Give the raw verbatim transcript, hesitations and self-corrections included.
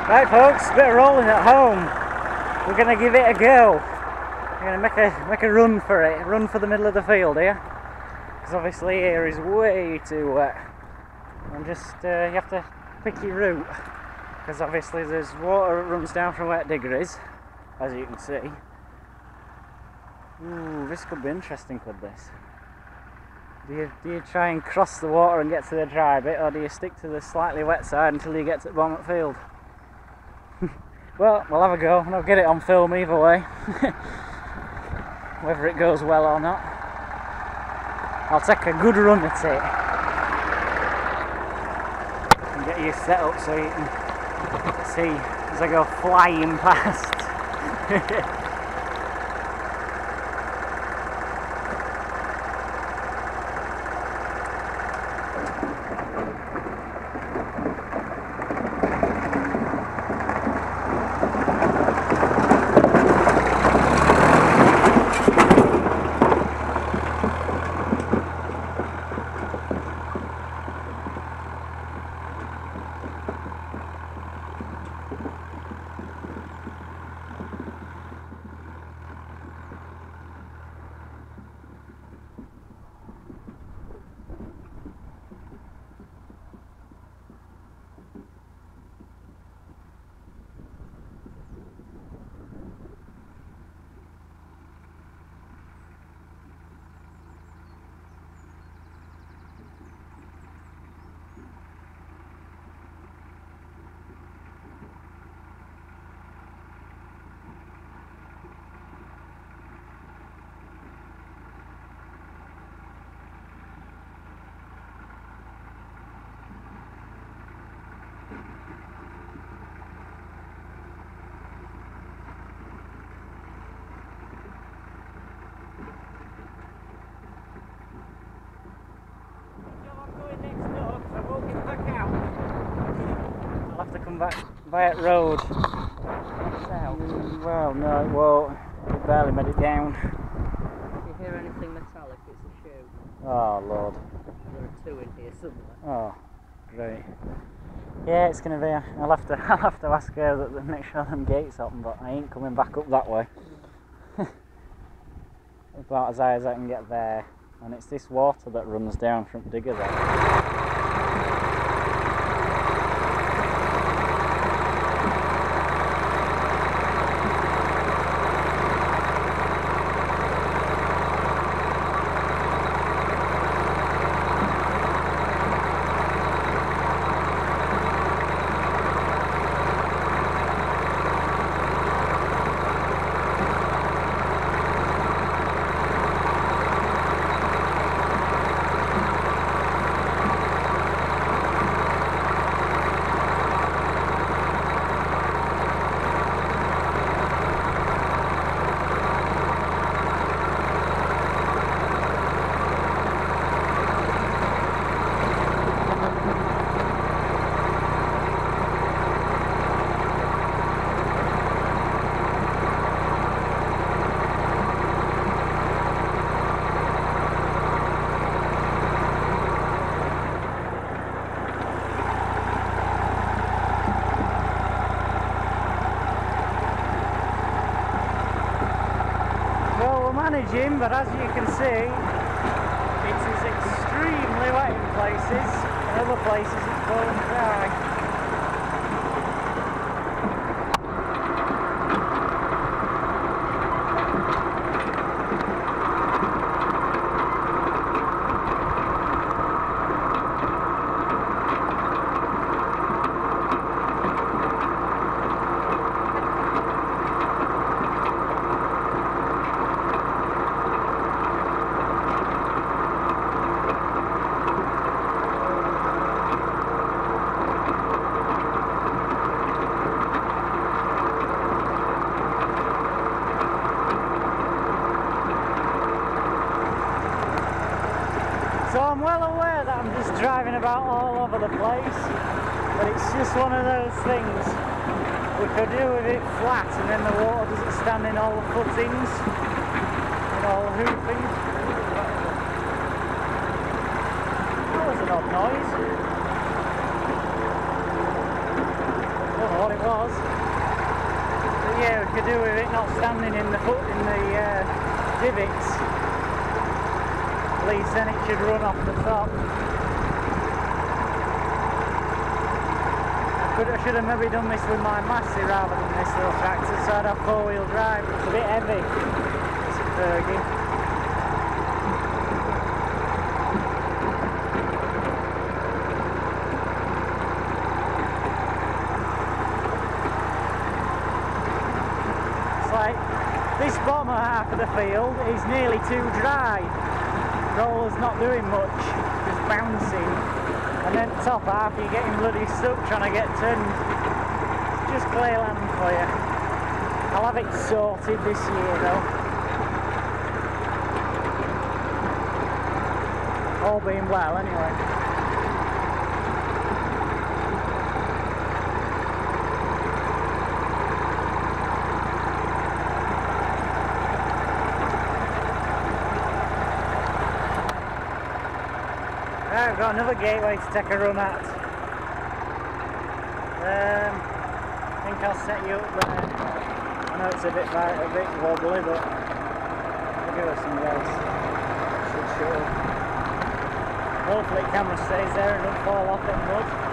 Right folks, a bit of rolling at home. We're going to give it a go. We're going to make a, make a run for it, run for the middle of the field here. Because obviously here is way too wet. And just, uh, you have to pick your route. Because obviously there's water that runs down from where digger is, as you can see. Ooh, this could be interesting, could this? Do you, do you try and cross the water and get to the dry bit, or do you stick to the slightly wet side until you get to the bottom of the field? Well, we'll have a go, and I'll get it on film either way. Whether it goes well or not. I'll take a good run at it. And get you set up so you can see as I go flying past. Back by that road. Mm, well, no, it won't. It barely made it down. If you hear anything metallic, it's a shoe. Oh, Lord. There are two in here somewhere. Oh, great. Yeah, it's going to be. A, I'll have to. I'll have to ask her that to make sure them gates open, but I ain't coming back up that way. About as high as I can get there, and it's this water that runs down from digger there. Managing, but as you can see, it is extremely wet in places, and other places it's bone dry. So I'm well aware that I'm just driving about all over the place, but it's just one of those things. We could do with it flat and then the water doesn't stand in all the footings and all the hoopings. That was an odd noise. I don't know what it was. was. But yeah, we could do with it not standing in the foot in the uh, divets. At least then it should run off the top. But I should have maybe done this with my Massey rather than this little tractor, so I'd have four wheel drive. It's a bit heavy. It's a Fergie. Like this bottom half of the field is nearly too dry. Roller's not doing much, just bouncing. And then the top half you're getting bloody stuck trying to get turned. It's just clay land for you. I'll have it sorted this year though. All being well anyway. Right, I've got another gateway to take a run at. Um, I think I'll set you up there. I know it's a bit a bit wobbly, but I'll give it some gas. Should show. Hopefully the camera stays there and don't fall off in mud.